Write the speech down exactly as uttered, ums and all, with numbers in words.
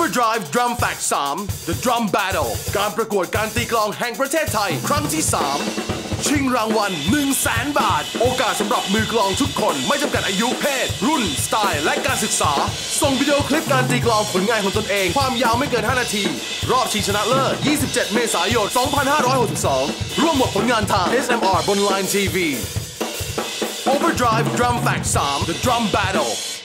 Overdrive Drum Fact สาม The Drum Battle การประกวดการตีกลองแห่งประเทศไทยครั้งที่ สาม ชิงรางวัล หนึ่งแสน บาทโอกาสสำหรับมือกลองทุกคนไม่จำกัดอายุเพศรุ่นสไตล์และการศึกษาส่งวิดีโอคลิปการตีกลองผลงานของตนเองความยาวไม่เกินห้านาทีรอบชิงชนะเลิศยี่สิบเจ็ดเมษายนสองพันห้าร้อยหกสิบสองร่วมหมดผลงานทาง เอส เอ็ม อาร์ บน Line ที วี Overdrive Drum Fact สาม The Drum Battle